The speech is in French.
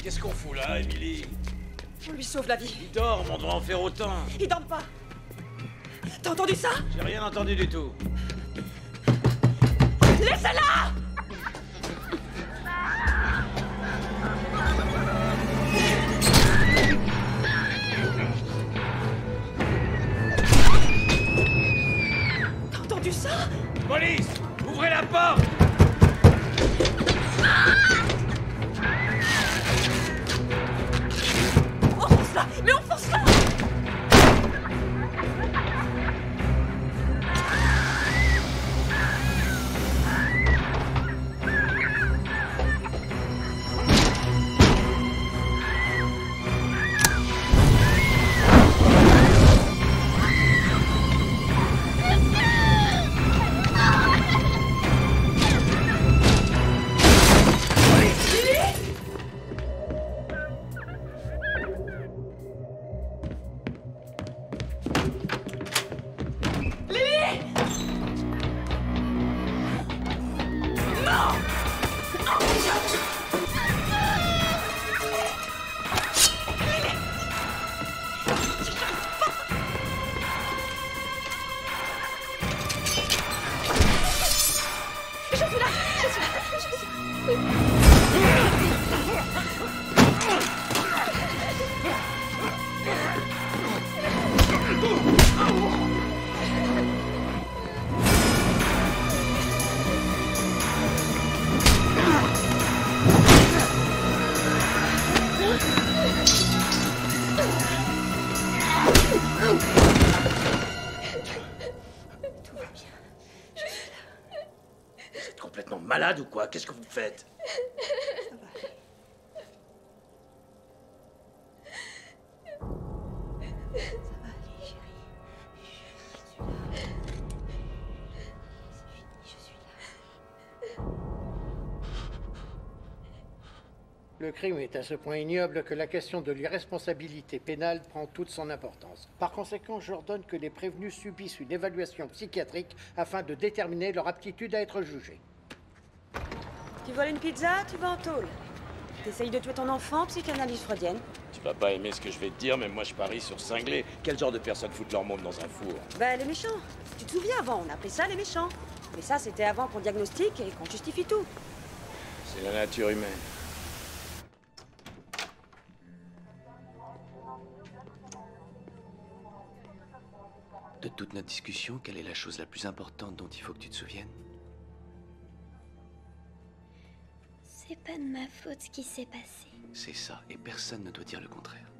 Qu'est-ce qu'on fout là, Emily? On lui sauve la vie. Il dort, on doit en faire autant. Il dort pas. T'as entendu ça? J'ai rien entendu du tout. Laissez-la! T'as entendu ça? Police! Ouvrez la porte! On force là! Mais on force là! Vous êtes complètement malade ou quoi? Qu'est-ce que vous faites? Le crime est à ce point ignoble que la question de l'irresponsabilité pénale prend toute son importance. Par conséquent, j'ordonne que les prévenus subissent une évaluation psychiatrique afin de déterminer leur aptitude à être jugés. Tu voles une pizza, tu vas en tôle. T'essayes de tuer ton enfant, psychanalyse freudienne. Tu vas pas aimer ce que je vais te dire, mais moi je parie sur cinglé. Quel genre de personnes foutent leur môme dans un four? Ben, les méchants. Tu te souviens avant, on appelait ça les méchants. Mais ça, c'était avant qu'on diagnostique et qu'on justifie tout. C'est la nature humaine. De toute notre discussion, quelle est la chose la plus importante dont il faut que tu te souviennes? C'est pas de ma faute ce qui s'est passé. C'est ça, et personne ne doit dire le contraire.